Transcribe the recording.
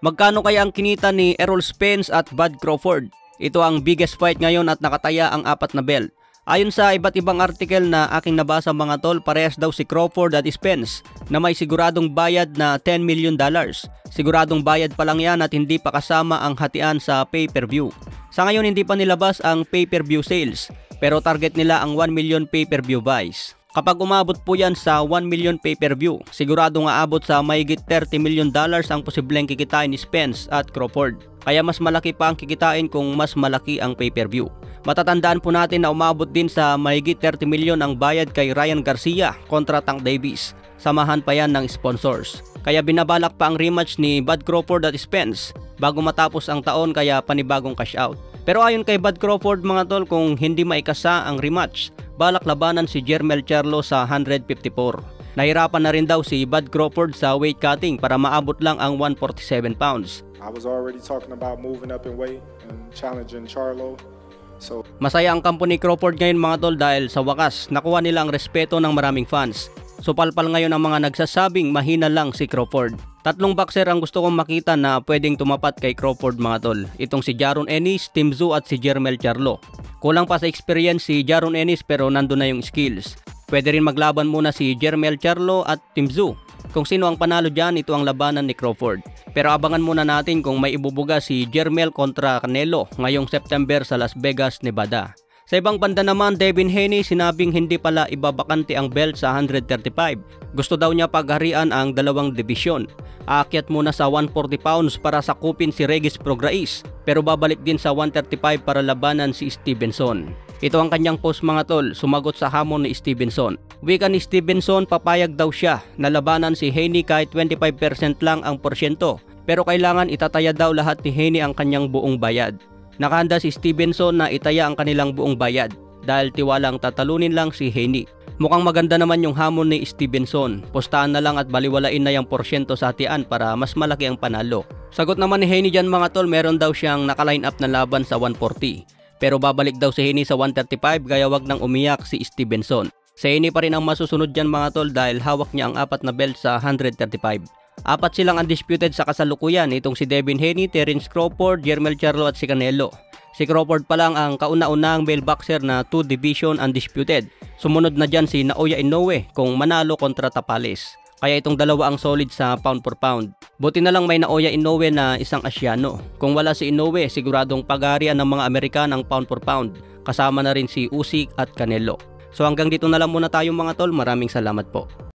Magkano kaya ang kinita ni Errol Spence at Bud Crawford? Ito ang biggest fight ngayon at nakataya ang 4 na belt. Ayon sa iba't ibang artikel na aking nabasa mga tol, parehas daw si Crawford at Spence na may siguradong bayad na $10 million. Siguradong bayad pa lang yan at hindi pa kasama ang hatian sa pay-per-view. Sa ngayon hindi pa nilabas ang pay-per-view sales, pero target nila ang 1 million pay-per-view buys. Kapag umabot po yan sa 1 million pay-per-view, siguradong aabot sa mahigit $30 million ang posibleng kikitain ni Spence at Crawford. Kaya mas malaki pa ang kikitain kung mas malaki ang pay-per-view. Matatandaan po natin na umabot din sa mahigit 30 million ang bayad kay Ryan Garcia kontra Tank Davis. Samahan pa yan ng sponsors. Kaya binabalak pa ang rematch ni Bud Crawford at Spence bago matapos ang taon, kaya panibagong cash out. Pero ayon kay Bud Crawford mga tol, kung hindi maikasa ang rematch, balak labanan si Jermel Charlo sa 154. Nahirapan na rin daw si Bud Crawford sa weight cutting para maabot lang ang 147 pounds. I was already talking about moving up in weight and challenging Charlo. So masaya ang kampo ni Crawford ngayon mga tol dahil sa wakas nakuha nila ang respeto ng maraming fans. So palpal ngayon ang mga nagsasabing mahina lang si Crawford. 3 boxer ang gusto kong makita na pwedeng tumapat kay Crawford mga tol. Itong si Jaron Ennis, Tim Tszyu at si Jermel Charlo. Kulang pa sa experience si Jaron Ennis pero nandun na yung skills. Pwede rin maglaban muna si Jermel Charlo at Tim Tszyu. Kung sino ang panalo dyan, ito ang labanan ni Crawford. Pero abangan muna natin kung may ibubuga si Jermel kontra Canelo ngayong September sa Las Vegas, Nevada. Sa ibang banda naman, Devin Haney sinabing hindi pala ibabakante ang belt sa 135. Gusto daw niya pagharian ang 2 dibisyon. Aakyat muna sa 140 pounds para sakupin si Regis Prograis, pero babalik din sa 135 para labanan si Stevenson. Ito ang kanyang post mga tol, sumagot sa hamon ni Stevenson. Wika ni Stevenson, papayag daw siya na labanan si Haney kahit 25% lang ang porsyento, pero kailangan itataya daw lahat ni Haney ang kanyang buong bayad. Nakahanda si Stevenson na itaya ang kanilang buong bayad dahil tiwalang tatalunin lang si Haney. Mukhang maganda naman yung hamon ni Stevenson. Pustahan na lang at baliwalain na yung porsyento sa hatian para mas malaki ang panalo. Sagot naman ni Haney dyan mga tol, meron daw siyang nakaline up na laban sa 140. Pero babalik daw si Haney sa 135 kaya wag nang umiyak si Stevenson. Si Haney pa rin ang masusunod dyan mga tol dahil hawak niya ang 4 na belt sa 135. 4 silang undisputed sa kasalukuyan, itong si Devin Haney, Terence Crawford, Jermel Charlo at si Canelo. Si Crawford pa lang ang kauna-unahang male boxer na 2 division undisputed. Sumunod na dyan si Naoya Inoue kung manalo kontra Tapales. Kaya itong dalawa ang solid sa pound for pound. Buti na lang may Naoya Inoue na isang Asyano. Kung wala si Inoue, siguradong pagharian ng mga Amerikan ang pound for pound. Kasama na rin si Usyk at Canelo. So hanggang dito na lang muna tayo mga tol. Maraming salamat po.